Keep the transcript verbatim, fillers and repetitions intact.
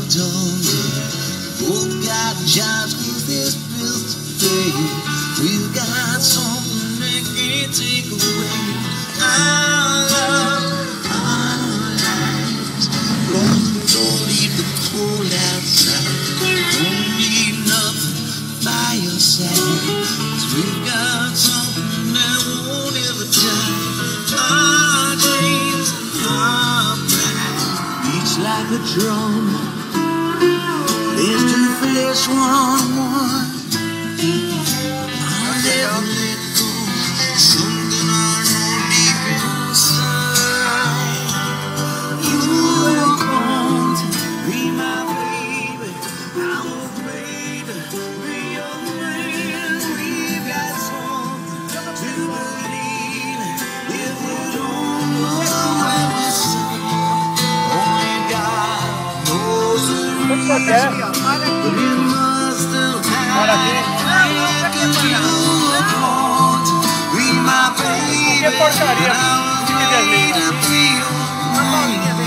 daunted. Both got jobs with this bills to pay. We've got something they can't take away. Our love, our lives. Don't, don't leave the cold outside. Don't need nothing by your side. 'Cause we've got something that won't ever die. Our dreams, our pride, beats like a drum. Face to face, one on one. I'll never let go. Something I know deep inside. You are going to be my baby. I'm afraid to be your friend. We've got something to believe in. If we don't know what we're saying, only God knows the reason. But it must have happened. You are going to be my baby. Qué porcaria. And I'm afraid to be your friend.